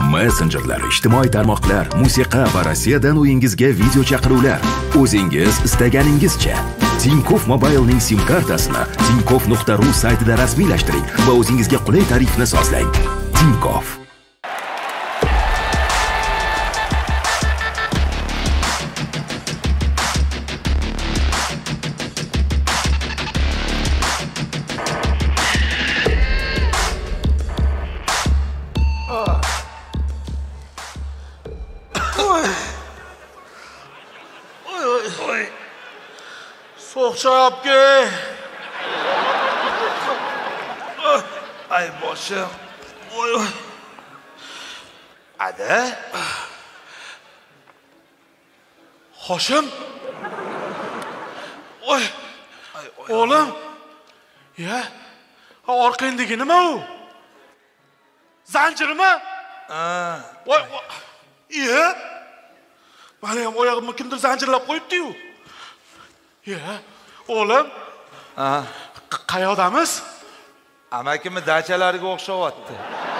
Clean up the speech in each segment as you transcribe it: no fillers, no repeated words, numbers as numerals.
messenjerlar, ijtimoiy tarmoqlar, musiqa va Rossiyadan uyingizga video chaqiruvlar. O'zingiz istaganingizcha. Tinkoff Mobile'ning SIM kartasini tinkoff.ru saytida rasmiylashtiring va o'zingizga qulay tarifni sozlang. Tinkoff. Soğukçapke. Ay boşum. Oy oy. Hadi. Hoşum. Oy. Oğlum. Ya. Orqandagi nima u? Zanjirmi? Voy. Ya. Mana ham oyog'imni kimdir zanjirlab qo'yibdi-yu. Ya, oğlum. Qayoqdamiz? Amakimni dachalariga o'xshayapti.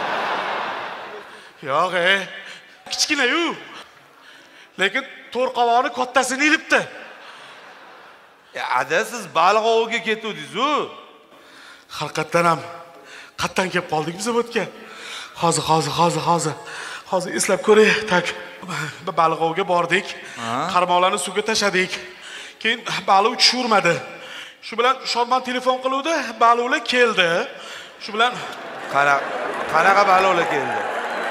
Yo'q, kichkina-yu. Lekin to'rqovoni kattasini ilibdi. Ada siz baliq oviga ketuvdingiz-ku. Haqiqatan ham qatdan kelib qoldik biz bu yerga. Hozir eslab ko'ray, tak. Baliq oviga bordik. Qarmoqlarni suvga tashladik. Keyin baliq tushurmadi. Shu bilan Shodmon telefon qiluvdi, baliqlar keldi. Shu bilan qanaqa baliqlar keldi?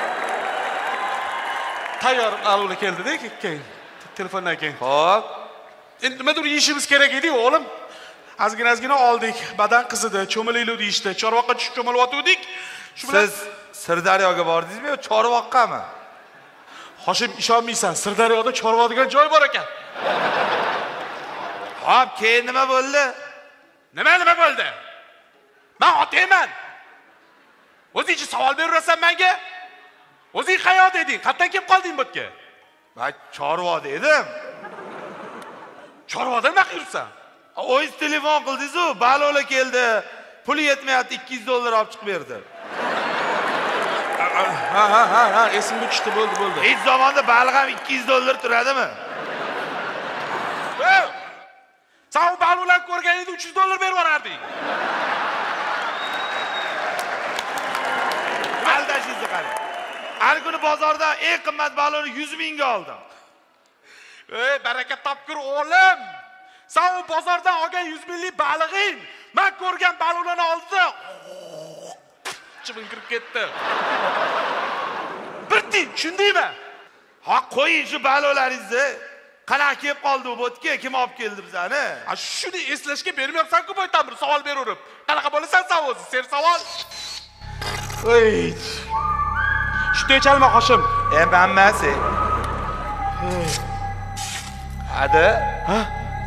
Tayyor baliqlar keldi-da, keyin telefondan keyin. Xo'p. Endi nimadir yeyishimiz kerak edi, o'g'lim. Azgina oldik, badan qizidi, cho'milaylik deyishdi. Chorvoqqa tushib cho'milayotgandik. Shu bilan siz Sirdaryoga bordingizmi yo Chorvoqqami? Hoshim, ishonmaysan, Sirdaryoda Chorvoq degan joy bor ekan. Hop, keyin nima bo'ldi? Nima bo'ldi? Men otayman. O'zing savol beraversan menga? O'zing qayoqda eding? Qayerdan kelib qolding bu yerga? Men Chorvoqda edim. Chorvoqda nima qilibsan? O'zingiz telefon qildingiz-ku, balolar keldi. Puli yetmayapti, $200 olib chiqib berdi. Ha, esimga tushdi, bo'ldi. Hech zamonda baliq ham $200 turadimi? Sen o baliqlarni ko'rganingda $300 berib yuborarding. Aldashingizni qarang. Har kuni bozorda eng qimmat baliqni 100 mingga oldim. Baraka topkur o'g'lim. Sen o bozordan olgan 100 minglik balig'ing men ko'rgan baliqlarni oldida chivin kirib ketdi. Birding, tushundingmi? Ha, qo'ying shu baliqlaringizni. Qanaqa kelib qoldi bu yerga? Kim olib keldi bizani? Shuni eslashga bermayapsan-ku bu yerdan bir savol beraverib. Qanaqa bo'lasan sen o'zi? Sen savol. Ey. Shunday chalma Hoshim. Hammasi. Hadi. Ha?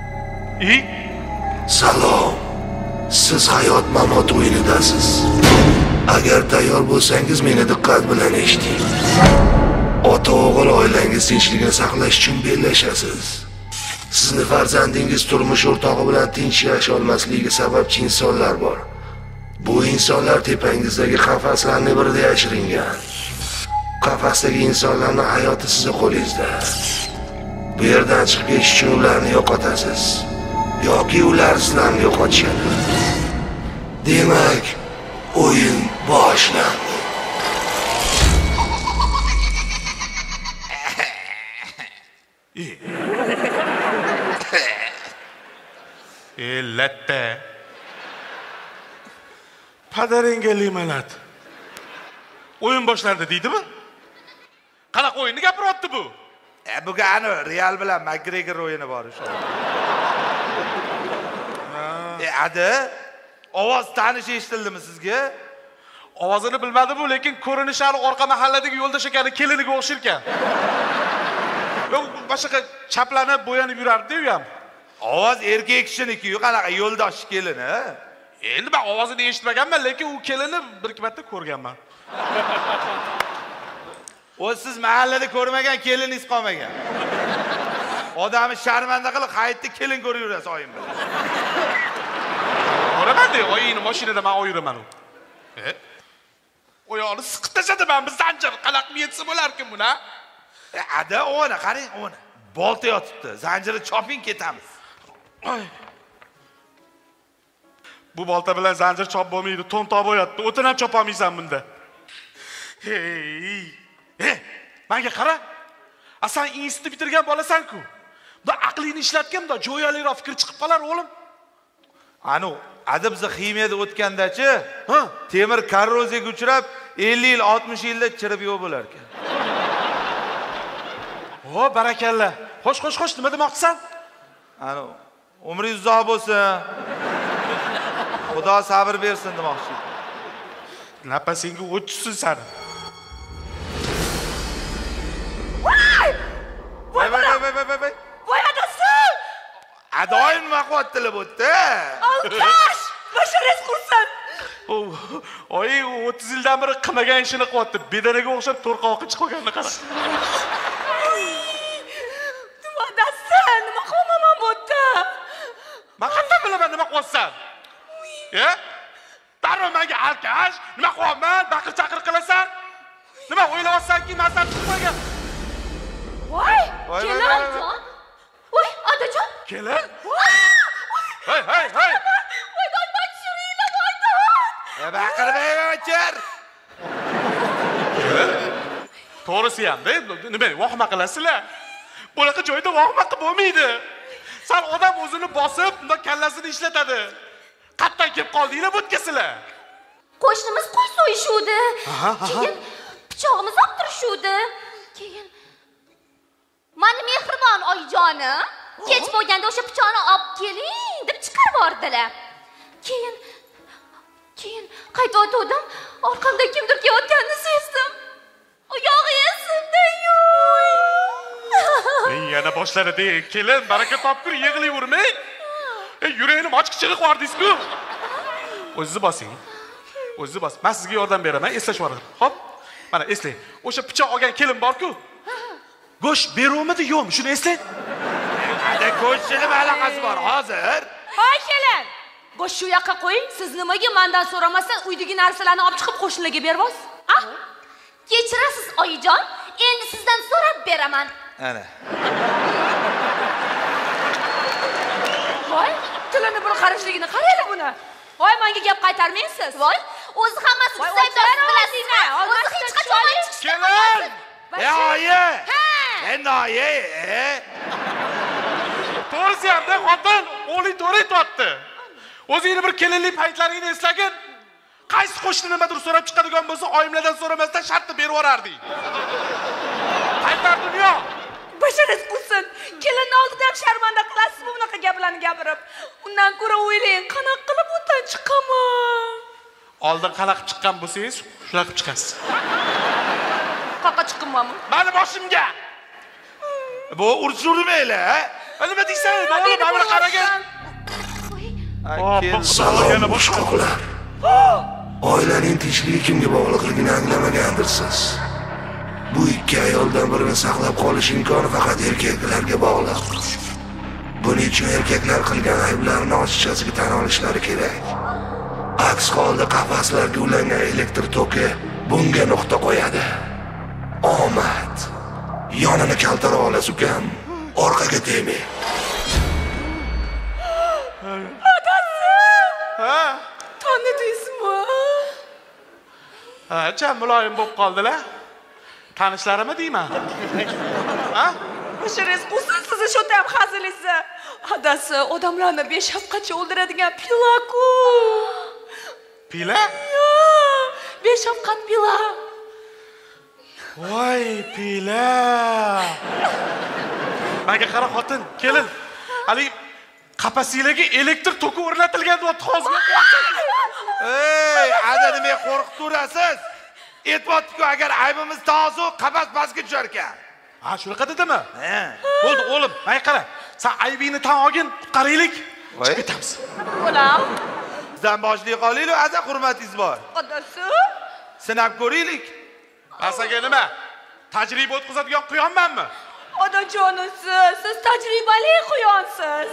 Salom. Siz hayot mamot o'yinidasiz. Agar tayyor bo'lsangiz meni diqqat bilan eshiting. Ota-o'g'il oilangiz tinchligini saqlash uchun bellashasiz. Sizni farzandingiz turmush o'rtog'i bilan tinch yashay olmasligiga sababchi insonlar bor. Bu insonlar tepangizdagi qafaslarning birida yashiringan. Qafasdagi insonlarning hayoti sizning qo'lingizda. Bu yerdan chiqib ketish uchun ularni yo'qotasiz yoki ular sizlarni yo'qotishadi. Demak, o'yin boshlandi. Latta. Padaringga limonad. O'yin boshlandi deydimi? Qanaqa o'yinni gapiryapti bu? Bu gani Real bilan McGregor o'yini bor o'sha. Hadi. Ovoz tanish eshitildimi sizga? Ovozini bilmadim bu, lekin ko'rinishi hali orqa mahalladagi yo'ldosh ekani keliniga o'xshar ekan. Boshqa chaplanib bo'yanib yurardi-yu ham. Ovoz erkak kishiniki-yu, qanaqa yo'ldosh kelini? Endi men ovozini eshitmaganman, lekin u kelini bir-ikki marta ko'rganman. O siz mahallada ko'rmagan keliningiz qolmagan. Odamni sharmanda qilib qaytdi kelin ko'rib yurasiz oyim bilan. Ko'raman-da, oyingni mashinada men oyiraman u. Oyoqni siqib tashladi men bu zanjir. Qalaqmi yetsa bo'larkin buni, ha? Ada o'na, qarang, o'na. Bolta yotibdi. Zanjiri choping ketamiz. Ay. Bu bolta bilan zanjir chop bo'lmaydi. To'n tob o'yatdi. O'tin ham chopa olmaysan bunda. Hey. Menga qara. Sen institut bitirgan bolasan-ku. Bu aqlingni ishlatgan, bu jo'yaliroq fikr chiqib qolar, o'g'lim. Anu, ada bizni ximiyada o'tgandachi, temir korroziyaga uchrab 50 yil, 60 yilda chirib yo'q bo'lar ekan. O, barakalla. Xo'sh, nima demoqchisan? Anu, umringiz uzoq bo'lsin. Xudo sabr bersin demoqchi. Napasinga o'tsin sani. Voy. Voy adasi! Adoyim nima qilyaptilar bu yerda? Alkash! Basharingiz qursin. Oy, 30 yildan beri qilmagan ishini qilyapti. Bedanaga o'xshab to'rqoqqa chiqib qolganini qara. Adasi, nima qilaman bu yerda? Men qanday bilaman nima qilyapsan? Darrov menga alkash, nima qilyapman? Baqir-chaqir qilasan? Nima o'ylayapsanki, men seni tutmagan? Voy, kelin. Voy, adajon. Kelin? Hey. Voy, dodman tushiringlar, voy, dod. Baqirmayver. To'g'risi ham-da, nima vahima qilasizlar? Bunaqa joyda vahima qilib bo'lmaydi. Sen odam o'zini bosib, unda kallasini ishlatadi. Qatdan kelib qoldinglar bu o'tkasizlar. Qo'shnimiz qo'y so'yishuvdi. Keyin pichog'imiz olib turishuvdi. Keyin mani mehribon oyijonim kech bo'lganda o'sha pichoqni olib keling deb chiqarib yubordilar. Keyin qaytayotgandim, orqamda kimdir kelayotganini sezdim. Oyog'i esimda yo'q. Yana boshladi. Kelin, baraka topgur, yig'layvermang. Yuragini ochib chiqib qordingiz-ku. O'zingiz bosing. Men sizga yordam beraman, eslashib yuboraman. Xo'p? Mana eslang. O'sha pichoq olgan kelin bor-ku. Go'sht beruvmidi, yo'qmi? Shuni eslang. Ada go'shtni nima aloqasi bor hozir? Hoy kelin. Go'sht shu yoqqa qo'ying. Siz nimaga mendan so'ramasdan uydagi narsalarni olib chiqib qo'shnilarga beribsiz? Kechirasiz oyijon. Endi sizdan so'rab beraman. Ana. Voy, tilini bir qarashligini qaraylar buni. Voy, menga gap qaytarmaysiz. Voy, o'zi hammasi saytdan bilasizmi? O'zi hech qachon Kelin! Oyi! Endi oyi! To'g'risi ham-da, xotin o'g'ling to'g'ri aytibdi. O'zingni bir kelinlik paytlaringni eslagin. Qaysi qo'shni nimadir so'rab chiqadigan bo'lsa, oyimlardan so'ramasdan shartni berib yuborardik. Qaytar dunyo. Basharingiz qursin. Kelinni oldida ham sharmanda qilasizmi bunaqa gaplarni gapirib? Undan ko'ra o'ylang, qanaqa qilib bundan chiqaman? Oldin qanaqa chiqqan bo'lsangiz, shunaqa qilib chiqasiz. Qaqa chiqimmanmi? Mani boshimga. Bu urmaylar, ha? Nima deysan? Mana qaragin. Salom boshqalar. Oilaning tinchligi kimga bog'liqligini anglamagandirsiz. Bu ikki ayoldan birini saqlab qolish imkoni faqat erkaklarga bog'liq. Buning uchun erkaklar qilgan ayblarni ochiqchasiga tan olishlari kerak. Aks holda qafaslarga ulangan elektr toki bunga nuqta qo'yadi. Omad. Yonini kaltara olasiz ukam. Orqaga tegmang. Tanidingizmi? Jam muloyim bo'lib qoldilar. Tanishlarimi deyman? Basharingiz qursin, sizni shu ham hazilingizni. Adasi odamlarni beshafqatcha o'ldiradigan pilaku. Pila? Beshafqat pila. Voy, pila. Menga qara xotin, kelin. Hali qapasinglarga elektr toki o'rnatilgan deyapti hozir. Ey, ada nima qo'rqib turasiz? Aytibdi-ku, agar aybimiz to'g'ri, qapas pastga tushar ekan. Shunaqa dedimi? Bo'ldi, o'g'lim, menga qara. Sen aybingni tan olgin, qutqaraylik. Chiqib ketamiz. Bo'lam. Bizdan boshlay qolaylik, ada hurmatingiz bor. Adasi? Sinab ko'raylik. Asaga nima? Tajriba o'tkazadigan quyonmanmi? Odajonisiz, siz tajribali quyonsiz.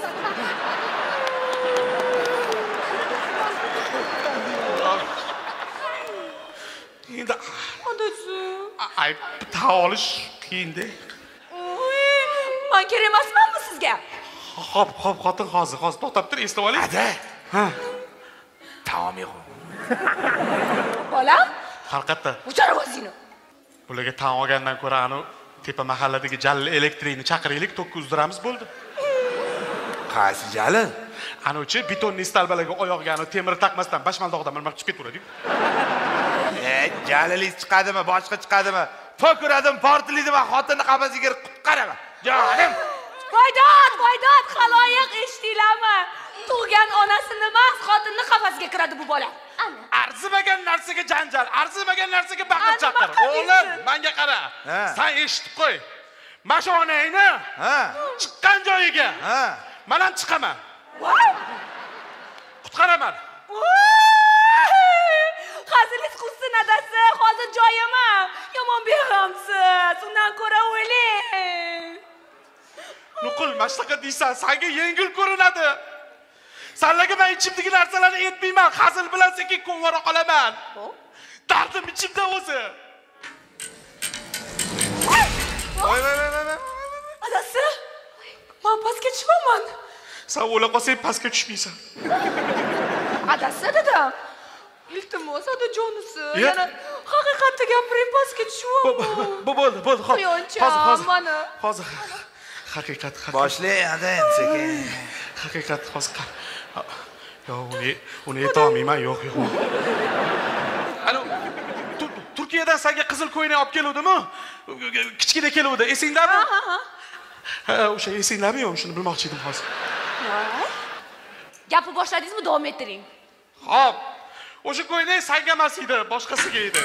endi Adasi. ay ta olish qiyin-da. Men kerak emasmanmi sizga? Hop, xotin hozir to'xtab tur, eslab oling. Ada. Ha. Taom yo'q. Bolam? Haqiqatda. O'char ovozingni. Bularga tan olgandan ko'ra anu tepa mahalladagi Jalil elektrikni chaqiraylik, tokka uzdiramiz bo'ldi. Qaysi Jalil? Anuchi betonli istalbalarga oyog'iga anu temir taqmasdan bashmaldog'dan milmab chiqib ketaveradi. Jalilingiz chiqadimi, boshqa chiqadimi? Fo'kiradim, portlaydimi, xotinni qafasiga qutqaraman. Jonim. Voydod, xaloyiq eshitdinglarmi? Tug'gan onasini emas, xotinni qafasiga kiradi bu bola. Arzimagan narsaga janjal, arzimagan narsaga baqir chaqir. O'g'lim, menga qara. Sen eshitib qo'y. Mashonangni chiqqan joyiga. Men ham chiqaman. Qutqaraman. Hazilingiz qilsin adasi, hozir joyimi? Yomon beg'amsiz. Undan ko'ra o'ylang. Nuqul, mashtaqa deysan, senga yengil ko'rinadi. Senlarga men ichimdagi narsalarni aytmayman, hazil bilan sekin ko'ngora qolaman. Dardim ichimda o'zi. Voy. Adasi, men pastga tushaman. Sen o'ylab qolsang pastga tushmaysan. Adasi dedim. Iltimos, adajonisi. Yana haqiqatni gapiring, pastga tushaman. Bo'ldi, hozir. Haqiqat. Boshlang, ada endi sekin. Haqiqat hozir. Yo'q, uni aytolmayman, yo'q. Anu Turkiyadan senga qizil ko'ynak olib keluvdimi? Kichkina keluvdi, esingdami? Ha, o'sha esinglarmi yo'q, shuni bilmoqchi edim hozir. Gapni boshladingizmi, davom ettiring. Xo'p. O'sha ko'ynak senga emas edi, boshqasiga edi.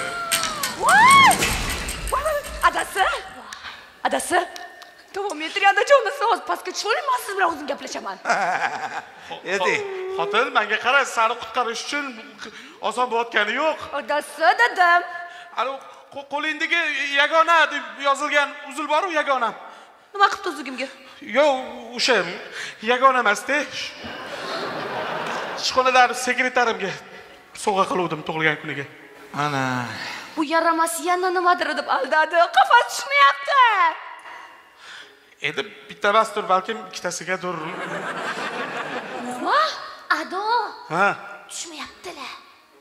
Adasi. Davom ettiring, adajonisi, hozir pastga tusharing, men siz bilan o'zim gaplashaman. Edi. Xotin, menga qara, seni qutqarish uchun oson bo'layotgani yo'q. Adasi dedim. Anu qo'lingdagi yagona deb yozilgan uzul bor-ku, yagona. Nima qilibdi o'zimga? Yo'q, o'sha yagona emas-da. Ishxonadan sekretarimga sovg'a qiluvdim tug'ilgan kuniga. Ana. Bu yaramas yana nimadir deb aldadi. Qafas tushmayapti. Endi bitta emasdir, balkim ikkitasigadir. Nima? Ado. Ha. Tushmayaptilar.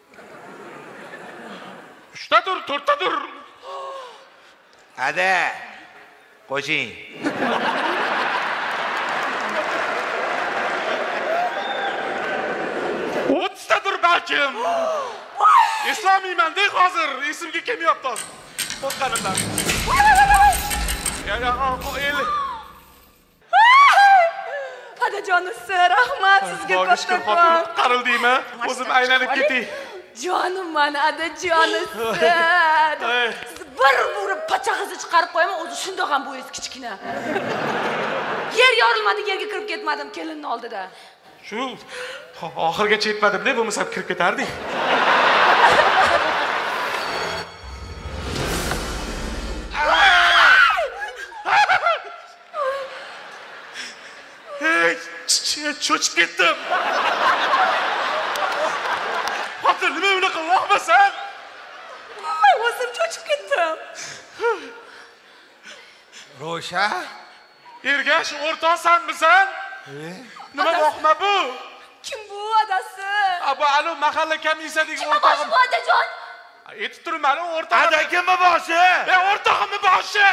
3tadir, 4tadir. Ada. Qo'shing. O'ttadir balkim. Eslamayman-da hozir, esimga kelmayapti hozir. Qo'rqqanimdan. El. Adajonisi, rahmat sizga kattakon. Qarildingmi? O'zim aylanib ketay. Jonim men, adajonisi. Siz bir urib pachag'izni chiqarib qo'yaman, o'zi shundoq ham bo'yingiz kichkina. Yer yorilmadi, yerga kirib ketmadim kelinning oldida. Shu oxirgacha yetmadim-da, bo'lmasa kirib ketardik. Cho'chib ketdim. Xotin, nima unaqa vohmasan? Voy, o'zim cho'chib ketdim. Ro'sha? Ergash, o'rtoqsanmisan? Nima vohma bu? Kim bu adasi? Bu anu mahalla komissiyadagi o'rtog'im. Kim bu adajon? Aytib turman, o'rtog'im. Adakimmi boshi? O'rtog'imni boshi.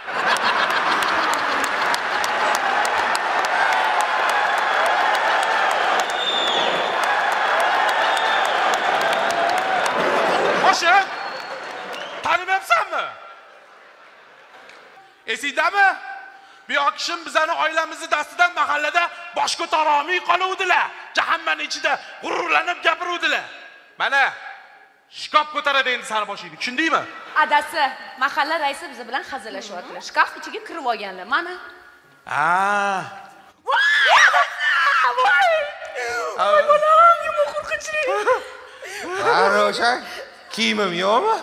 Boshi? Tanimayapsanmi? Esingdami? Bu yoqishim bizani oilamizni dastidan mahallada bosh ko'tara olmay qoluvdilar. Jahannamning ichida g'ururlanib gapiruvdilar. Mana shkaf ko'taradi endi seni boshingni, tushundingmi? Adasi, mahalla raisi biz bilan hazillashyaptilar. Shkaf ichiga kirib olganlar. Mana. Voy, adasi! Voy! Voy, bolam, nima qo'rqinchli. Ro'sha, kiyimim yo'qmi?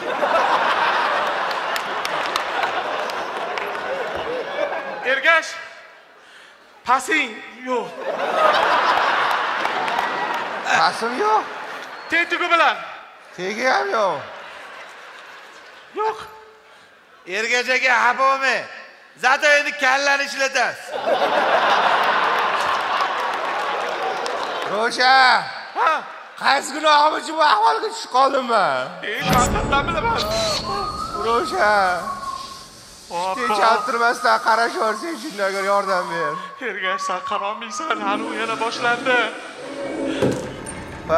Ergash, pasing yo'q. Pasim yo'q. Tetigu bilan. Tegi ham yo'q. Yo'q. Ergachaga xafa bo'lmang. Zato endi kallani ishlatasiz. Ro'sha. Ha? Qaysi gunohim uchun bu ahvolga tushib qoldimmi? Qanday bilaman? Ro'sha. Chaqtirmasdan qarash o'rsang, shunga yordam ber. Ergash, sen qarolmaysan, hali yana boshlandi. Ha?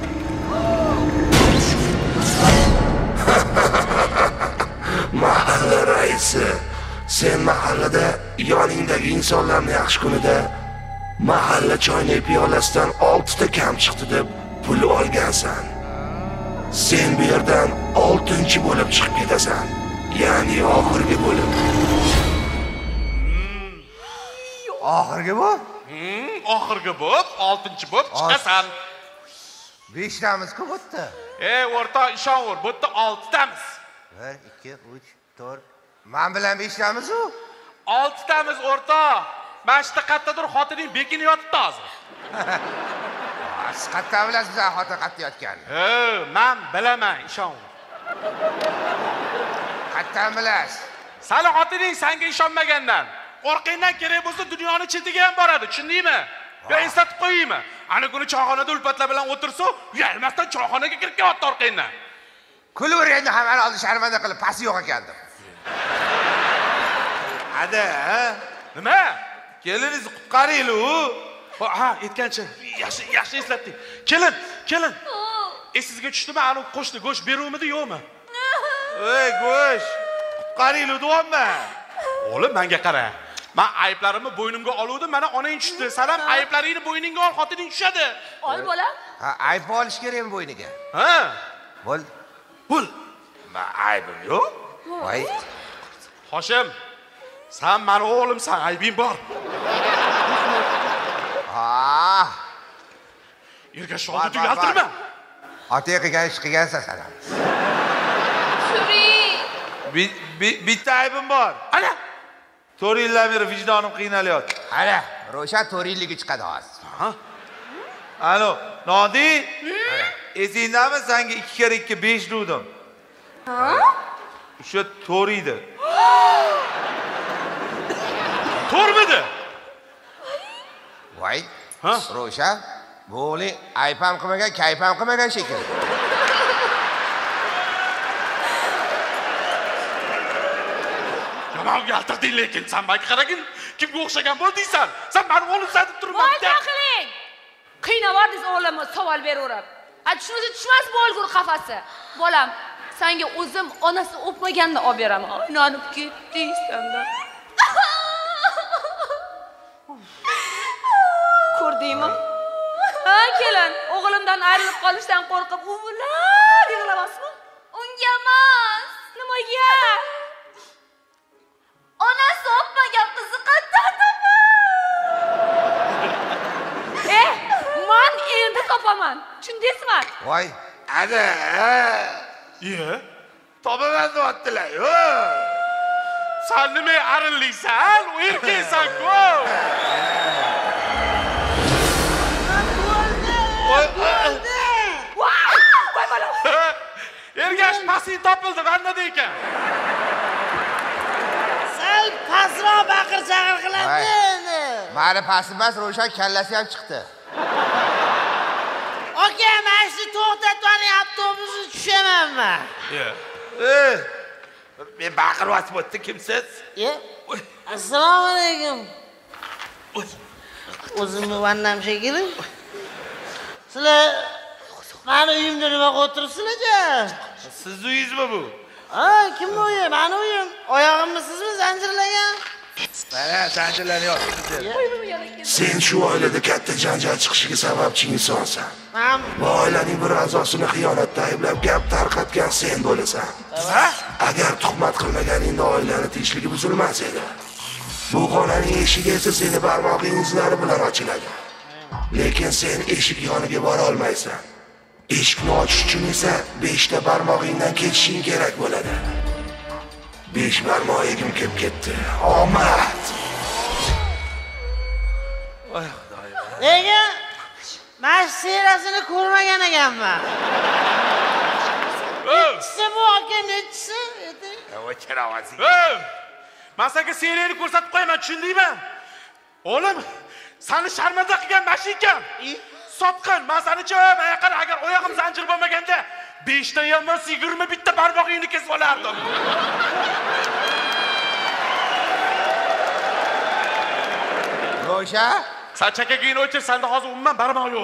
Mahalla raisi, sen mahallada yoningdagi insonlarni yaxshi kunida mahalla choynak piyolasidan 6 ta kam chiqdi deb pul olgansan. Sen bu yerdan 6-chi bo'lib chiqib ketasan. Ya'ni oxirgi bo'lib. Oxirgi bu? Oxirgi bo'lib, 6-chi bo'lib chiqasan. 5 tamiz ku bo'tdi. O'rta ishonver, bu yerda 6 tamiz. 1 2 3 4. Men bilan 5 tamiz u. 6 tamiz o'rta. Mana shu qayerdadir xotining bekini yotibdi hozir. Siz qayerdan bilasiz bizning xotin qayerda yotganini? Men bilaman, ishonver. Qayerdan bilasiz? Sani xotining senga ishonmagandan. Qo'rqingdan kerak bo'lsa dunyoni chetiga ham boradi, tushundingmi? Yo eslatib qo'yaymi? Ana kuni choyxonada ulpatlar bilan o'tirsa, uyalmasdan choyxonaga kirib kelyapti orqangdan. Kulur endi hammani oldi sharmanda qilib pasi yo'q ekandim. Ada, Nima? kelinizni qutqaringlar-ku. Ha, aytgancha, yaxshi eslatding. Kelin. Sizga tushdimi, aniq qo'shni go'sht beruvmidi, yo'qmi? Ey, go'sht. Qutqaringlar, deyapman. O'g'lim, menga qara. Men ayblarimni bo'ynimga oluvdim, mana onang tushdi. Sen ham ayblaringni bo'yningga ol, xotining tushadi. Ol bolam. Ha, ayb olish kerakmi bo'yniga? Ha? Bo'l. Men aybim yo'q. Voy. Hoshim, sen meni o'g'limsan, aybing bor. Ha. Ergash oldi tugaltirma. Ota qilgan ish qilgansan sen. Shuri. Bitta aybim bor. Ana, 4 yildan beri vijdonim qiynalyapti. Ana, Ro'shan 4 yilligi chiqadi hozir. Alo, Nodi? Esingdami, senga 2 kere 2 5 dedim. Ha? O'sha 4 edi. to'rmidi? Voy. Ha? Ro'shan, bu o'g'ling ayb ham qilmagan, kayf ham qilmagan shekilli. Nima galtirding lekin, sen menga qaragin, kimga o'xshagan bo'ldingsan? Sen meni o'g'limsan deb turibman. Voy qiling. Qiynavordingiz o'g'limni savol beraverib. Tushunsa tushmas bo'lgur qafasi. Bolam, senga o'zim onasi o'pmaganda olib beraman. Aynonib ketding senda. Ko'rdingmi? Ha, kelin, o'g'limdan ayrilib qolishdan qo'rqib uvlar yig'lamasmi? Unga emas. Nimaga? Onasi o'pmagan qizi qattadimi? Men endi topaman. Tushundingizmi? Voy. Ada. Topaman deyaptilar-ku. Sen nima arillaysan? U erkaksan-ku. Voy bolam. Ergash pasing topildi, vannada ekan. Sal pasroq baqir-chaqir qiladi endi. Mani pasi emas, Ro'shan kallasi ham chiqdi. Aka, mana shu to'xtatgan avtobusga tushamanmi? Men baqiryapti bo'tdi, kimsiz? Assalomu alaykum. O'zimni vannam shekilli. Sizlar meni uyimda nima qilib o'tiribsizlar-chi? Siz uyingizmi bu? Ha, kim uyi? Meni uyim. Oyog'imni sizmi zanjirlagan? Mana zanjirlanyapti. Sen shu oilada katta janjal chiqishiga sababchi insonsan. Men Bu oilaning bir a'zosini xiyonatda ayblab gap tarqatgan sen bo'lasan. Agar tuhmat qilmaganingda oilani tinchligi buzilmas edi. Bu xonaning eshigi esa seni barmoqing izlari bilan ochiladi. Lekin sen eshik yoniga bora olmaysan. Eshikni ochish uchun esa 5 ta barmog'ingdan ketishing kerak bo'ladi. 5 barmog'im kelib ketdi. Omad. Voy xudoyim. nega? Men serasini ko'rmagan ekanman. Nechisi bu aka, nechisi? o'chira olsang. Men senga seriyani ko'rsatib qo'yaman, tushundingmi? O'g'lim, seni sharmanda qilgan mashinam. Sotqin, men seni-chi, men qara agar oyog'im zanjir bo'lmaganda 5 ta emas 20 bitta barmog'ingni kesib olardim. Ro'sha? Sen chakagingni o'chir, senda hozir umuman barmoq yo'q.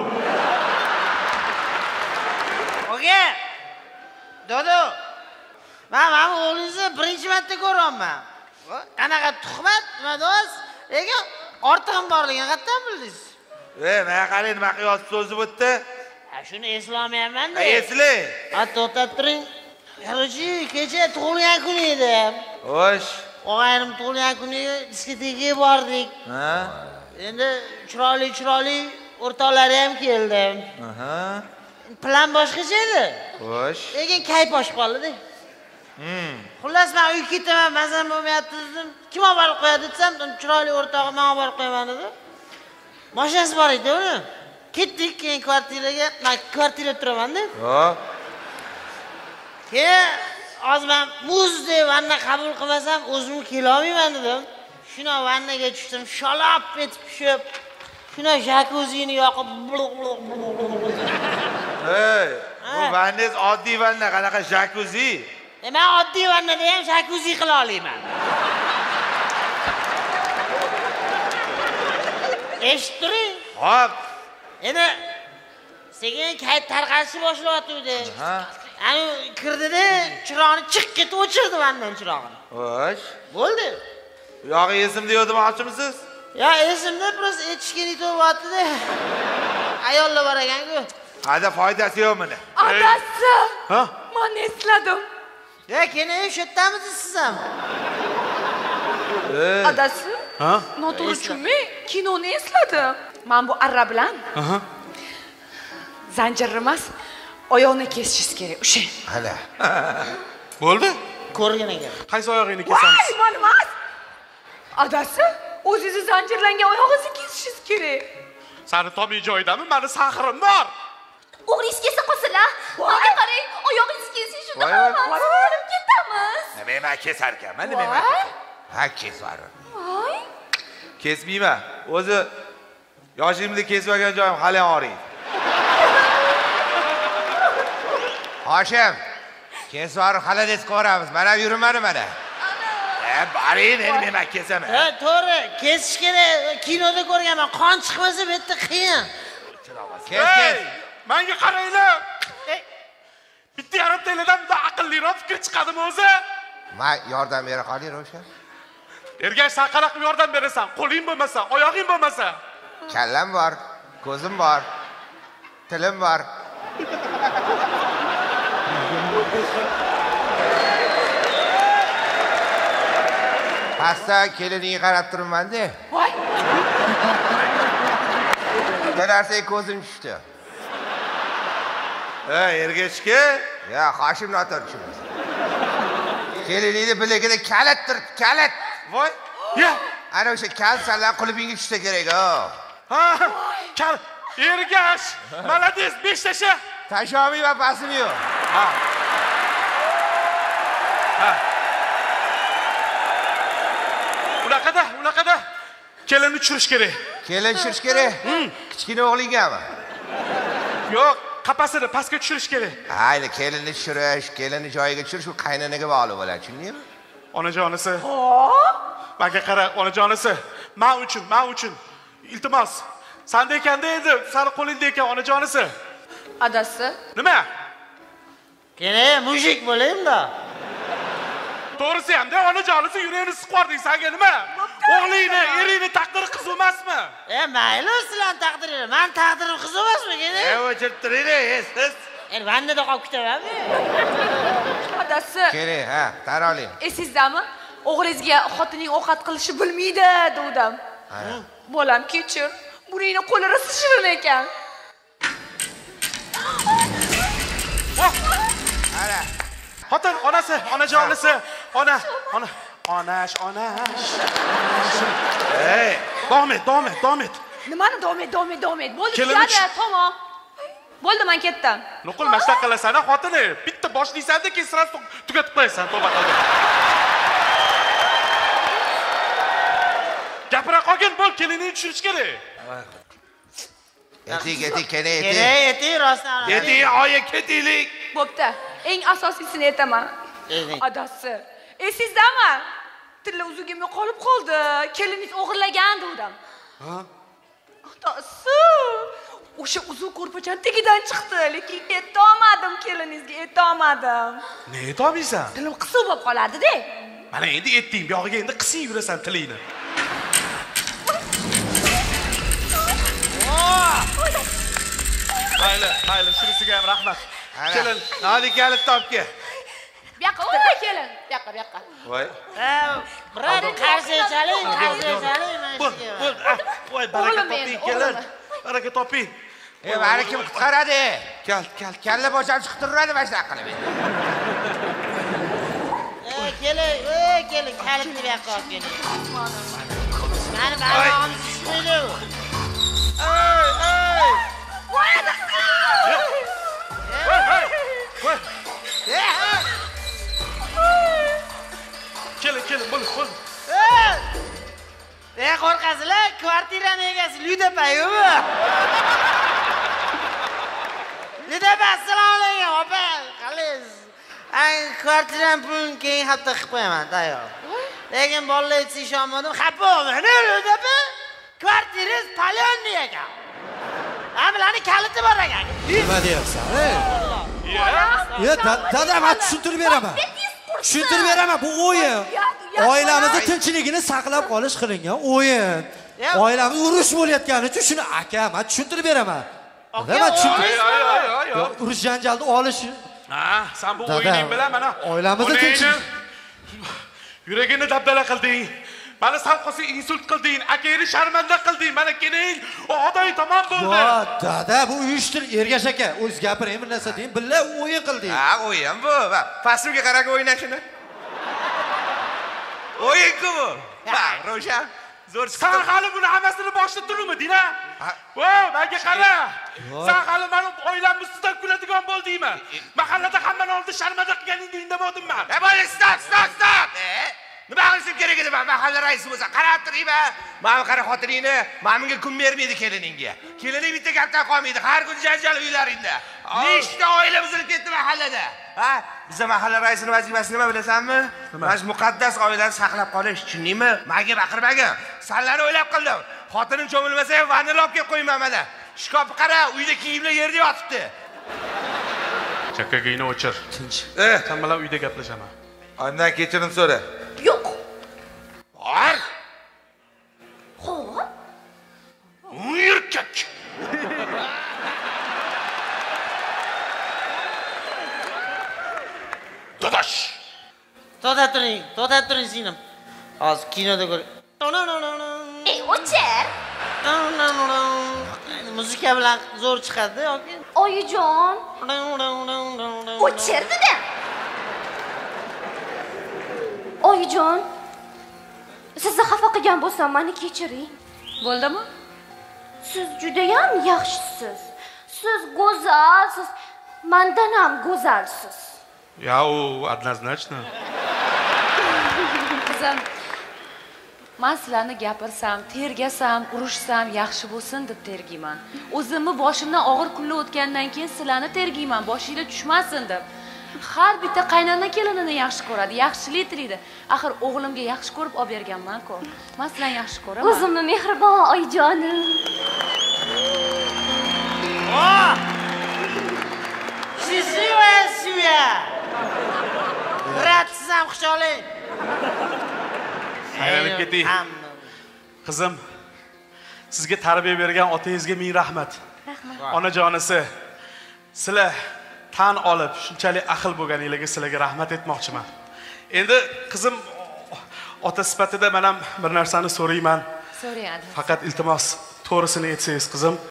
Oke. Dodo. Men o'g'lingizni birinchi marta ko'ryapman. Qanaqa tuhmat, nima do'st? Lekin ortig'im borligini qayerdan bildingiz? Men qarang, nima qiyosib so'zib o'tdi? Shuni eslolmayapman-da. Eslang. To'xtab turing. Qarchi, kecha tug'ilgan kun edi. Xo'sh. O'g'aynim tug'ilgan kuniga diskotekaga bordik. Endi chiroyli o'rtoqlari ham keldi. Plan boshqacha edi. Xo'sh. Lekin kayf oshib qoldi. Xullas men uyga ketaman, mazam bo'lmayapti dedim. Kim olib borib qo'yadi desam, chiroyli o'rtog'im men olib borib qo'yaman dedi. Mashinasi bor edi uni. Ketdik keyin kvartiraga, men kvartirada turaman-da. Hop. Keyin hozir men muzdek vanna qabul qilmasam o'zim kela olmayman dedim. Shuna vannaga tushdim, shalab etib tushib, shuna jakuzini yoqib Hey, bu vannes oddiy vanna, qanaqa jakuzi? Men oddiy vannada ham jakuzi qila olaman. Eshittiring. Hop. Endi sekin kayt tarqalishni boshlayotdi. Ani kirdida chiroqni chiqib ketib o'chirdi vandan chirog'ini. Xo'sh. Bo'ldi. Bu yog'i esimda yo'q demoqchimisiz? Ya esimda biroz echkini to'yapti-da. Ayollar bor ekan-ku. Hada foydasi yo'q mana. Adasi. Ha? Men esladim. Ya keyin o'sha yerdamisiz siz ham? Adasi? Ha? Noto'g'ri tushunmi? Kinoni esladim. Men bu arra bilan. Zanjir emas, oyoqni kesishingiz kerak. O'sha. Hala. Bo'ldi? Ko'rgan ekan. Qaysi oyog'ingni kesamiz? Voy, men emas. Adasi, o'zingizni zanjirlangan oyog'ingizni kesishingiz kerak. Seni tomiy joyidami? Meni saxirim bor. O'g'lingiz kelsa qolsinlar. Menga qarang, oyog'ingiz kelsin shunda qolaman. Olib ketamiz. Nima kesar ekanman, nima? Ha, kesar. Voy. Kesmayman. O'zi yoshimda kesmagan joyim hali ham og'riydi. Hoshim, kesar xalades ko'ramiz. Mana yurmani mana. Baring, endi men kesaman. Ha, to'g'ri, kesish kerak. Kinoda ko'rganman, qon chiqmasa bu yerda qiyin. Kes. Menga qaranglar. Bitta yarim teledan juda aqlliroq fikr chiqadimi o'zi? Men yordam bera qoling, Ro'shan. Ergash sen qanaqa qilib yordam berasan? Qo'ling bo'lmasa, oyog'ing bo'lmasa. Kallam bor, ko'zim bor, tilim bor. Pasta keliniga qarab turibman-da. Voy. Bir narsaga ko'zim tushdi. Ergashga? Ya, Hoshim noto'g'ri tushunmas. Keliningni bilagida kalit turibdi, kalit. Voy. Ya, ana o'sha kalit sandan qulubingga tushsa kerak-ku. Ha, kal. Ergash, malades, 5 tasha. Tashomiy va pasim yo'q. Ha. Unaqada. Kelinni tushirish kerak. Kelin tushirish kerak. Kichkina o'g'lingami? Yo'q, qapasini pastga tushirish kerak. Hayli, kelinni tushirish, kelinni joyiga tushirish u qaynanaga bog'liq bo'ladi, tushundingmi? Onajonisi. Menga qara, onajonisi. Men uchun. Iltimos. Sanda ekanda endi, seni qo'lingda ekan onajonisi. Adasi. Nima? Keyin mujik bo'laymi-da. To'g'risi ham-da, onajonisi yuragini siqording, senga nima? O'g'lingni, eringni taqdiri qiz emasmi? Mayli, sizlarning taqdiringiz. Men taqdirim qiz emasmi keyin? O'chirib turing, siz. Endi vannada qolib ketamanmi? Adasi. Keling, ha, taroling. Esizdami? O'g'lingizga xotining ovqat qilishi bilmaydi, dedim. Bolam, kechir. Buning qo'li rosa shirin ekan. Ana. Xotin, onasi, onajonisi, onash. Hey, davom et. Nimani davom et? Bo'ldi, Kelinni tamom. Bo'ldi, men ketdim. Nuqul mashta qilasan, xotini. Bitta boshlaysan-da, keyin sira tugatib qo'yasan, to'ba qilib. kelinini tushirish kerak. Etik, kene etik. Etik rostdan. Etik, oyi ketaylik. Bo'pti. Eng asosiyisini aytaman. Etik. Adasi. Esizdami? Tilla uzugimga qolib qoldi. Keliningiz o'g'irlagan dedim. Ha? Adasi. O'sha uzuv ko'rpachani tagidan chiqdi, lekin aytolmadim keliningizga, aytolmadim. Ne aytolmaysan? Tilim qisiq bo'lib qoladi-da. Mana endi aytding, bu yog'iga endi qisib yurasan tilingni. Mayli, shunisiga ham rahmat. Kelin, hadi kalit topga. Bu yoqqa kelin. Bu yoqqa. Voy. Biroq qarshi chaling. Voy, baraka toping kelin. Baraka toping. Mani kim qutqaradi? Kalla bosham chiqib turadi mana shunaqa qilib. Keling, kalitni bu yoqqa olib keling. Mani barmog'im tushmaydi. Kelin, bo'l. Qo'rqasizlar, kvartirani egasi Lyudapayu-mi? Lyudapa, assalomu alaykum, opa. Qalaysiz? Kvartirani pulini keyin hafta qilib qo'yaman, tayyor. Lekin bolalar aytsa ishonmadim, xafa bo'lmang, Lyudapa. Kvartirangiz Polyonni ekan. Bularning kaliti bor ekan. Nima deyapsan? Dada, men tushuntirib beraman. Bu o'yin. Oilamizni tinchligini saqlab qolish qilingan o'yin. Oilamiz urush bo'layotgani uchun shuni aka, men tushuntirib beraman. Nima tushuntirib? Urush janjalni olish. Ha, sen bu o'yining bilan mana oilamizni tinchlik. Yuragini dabdala qilding. Mana sen qo'si insult qilding, akangni sharmanda qilding. Mana keling, odam tamom bo'ldi. Dada, bu uyushtir, Ergash aka. O'z gapiring, bir narsa deyin, billa o'yin qildik. Ha, o'yin bu. Fasliga qarab o'ynash shuni. O'yin-ku bu. Ha, Ro'shan. Zo'r chiqdi. Sen hali buni hammasini boshida turmading-a? Voy, menga qara. Sen hali meni oilamni ustidan kuladigan bo'ldingmi? Mahallada hammani oldida sharmanda qilganingni indamadim men. Bo'l, stop. Nima qilishim kerak edi? Mahalla raisi bo'lsa, qarab turaymi? Mana qara xotiningni, menga kun bermaydi keliningga. Kelining bitta gapdan qolmaydi. Har kun janjal uylaringda. Nechta oila buzilib ketdi mahallada? Ha? Biz mahalla raisining vazifasi nima bilasanmi? Mana muqaddas oilani saqlab qolish, tushundingmi? Menga baqirmagin. Sanlarni o'ylab qildim. Xotinim cho'milmasa ham vanil olib kelib qo'yman mana. Shkofni qara, uyda kiyimlar yerda yotibdi. Chakkagingni o'chir. Tinch. Sen bilan uyda gaplashaman. Ondan kechirim so'ra. Yo'q. Bor. Xo'p. Erkak. Dadash. To'xtab turing singlim. Hozir kinoda ko'r. Ey, o'chir. Muzika bilan zo'r chiqadi yoki? Oyijon. O'chir dedim. Oyijon. Sizni xafa qilgan bo'lsam, meni kechiring. Bo'ldimi? Siz juda ham yaxshisiz. Siz go'zalsiz. Mendan ham go'zalsiz. Ya, u однозначно. Qizim, men sizlarni gapirsam, tergasam, urushsam yaxshi bo'lsin deb tergiyman. O'zimni boshimdan og'ir kunlar o'tgandan keyin sizlarni tergiyman, boshingizga tushmasin deb. Har bitta qaynona kelinini yaxshi ko'radi, yaxshilik tilaydi. Axir o'g'limga yaxshi ko'rib olib berganman-ku. Men sizlarni yaxshi ko'raman. O'zimni mehribon oyijonim. Siya. Ratsiz ham xushalik. Aylanib keting. Qizim, sizga tarbiya bergan otangizga ming rahmat. Onajonisi, sizlar tan olib, shunchalik aql bo'lganingizga sizlarga rahmat etmoqchiman. Endi qizim ota sifatida men ham bir narsani so'rayman. So'rayadi. Faqat iltimos, to'g'risini aytsangiz qizim.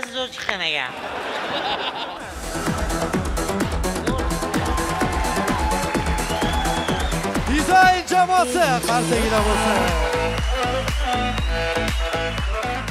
mazasi zo'r chiqqan ekan. Dizayn jamoasi qarshagina bo'lsa.